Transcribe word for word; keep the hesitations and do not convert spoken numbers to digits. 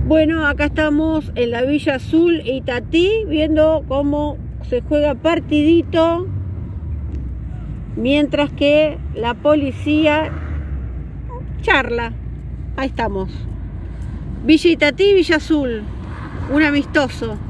Bueno, acá estamos en la Villa Azul Itatí, viendo cómo se juega partidito, mientras que la policía charla. Ahí estamos. Villa Itatí, Villa Azul, un amistoso.